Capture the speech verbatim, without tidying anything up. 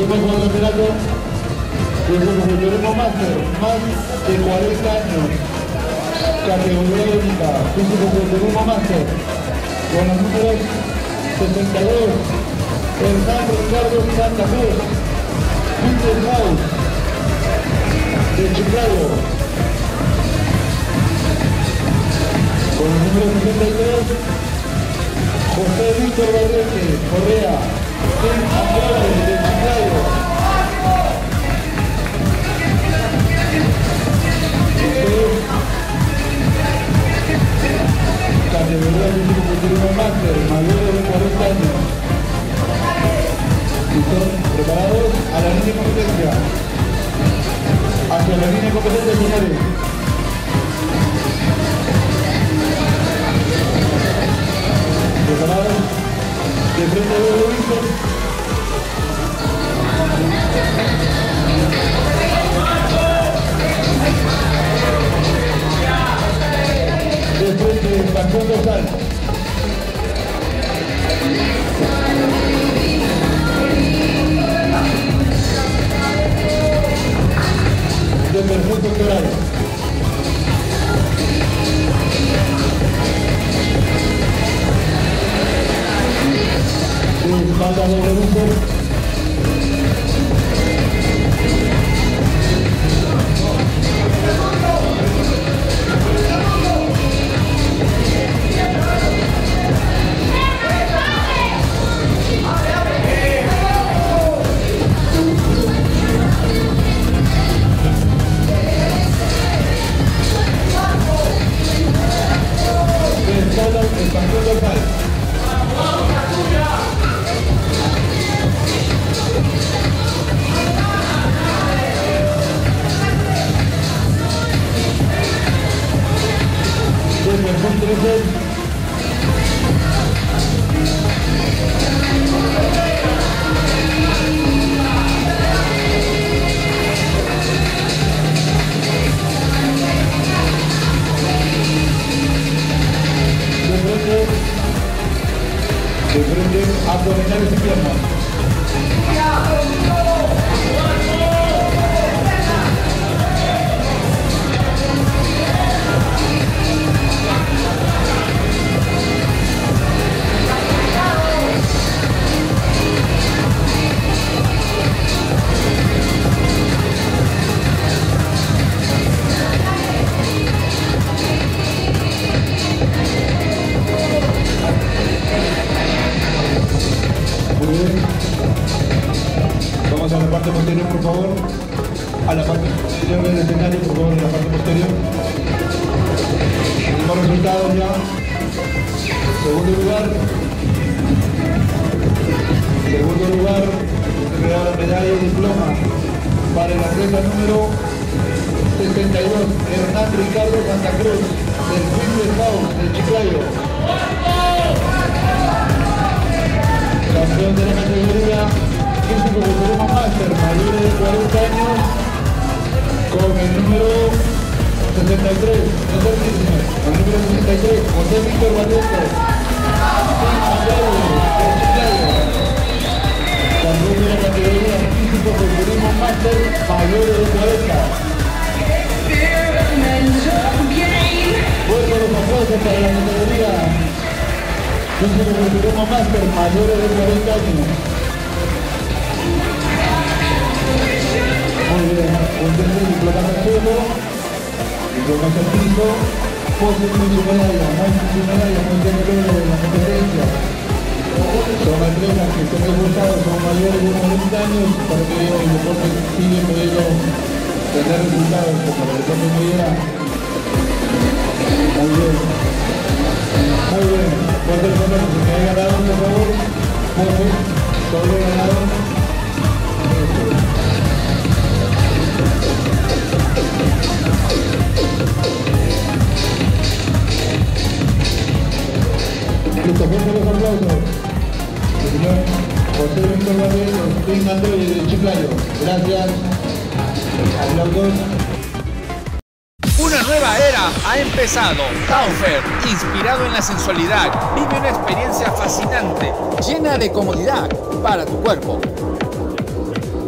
Seguimos con el campeonato de fisiculturismo máster, más de cuarenta años. Categoría única, fisiculturismo máster, con los números sesenta y dos, Hernán Ricardo Santa Cruz, Fitness House, de Chiclayo. Con el número sesenta y tres, José Víctor Valdete Correa, Ken Andrade, de Chiclayo. Categoría de fisiculturismo máster, mayores de cuarenta años. ¿Listos? ¿Preparados? A la línea de competencia. Hacia la línea de competencia, señores. ¿Preparados? De frente de Wilson. De frente, campeón total. De perfecto doctoral. De espalda de reductor. De frente, abdominales y piernas. Vamos a la parte posterior, por favor. A la parte posterior del escenario, por favor, a la parte posterior. Tenemos resultados ya. Segundo lugar. Segundo lugar. Se da la medalla y diploma para el atleta número sesenta y dos, Hernán Ricardo Santa Cruz, del Fitness House de Chiclayo. Campeón de la categoría fisiculturismo máster, mayores de cuarenta años, con el número sesenta y tres, el número sesenta y tres, José Víctor Valdete, de Chiclayo. Campeón de la categoría fisiculturismo máster, mayores de cuarenta. Fuerte los aplausos para la categoría fisiculturismo máster, mayores de cuarenta años. Muy bien, un tercer diploma al suelo, diploma al piso, pose con su medalla, muestra su medalla, muestra de la competencia. Son atletas que estén resultados, son mayores de cuarenta años, para que el deporte sigue pudiendo tener resultados, como el deporte muy bien. Muy bien. Muy bien. Fuerte el color, que me haya ganado, por favor. Pose, sobre ganado. Listo, fuerte los aplausos. El señor José Víctor Valdete, Ken Andrade de Chiclayo. Gracias. Aplausos. Una nueva era ha empezado. Taufer, inspirado en la sensualidad, vive una experiencia fascinante, llena de comodidad para tu cuerpo.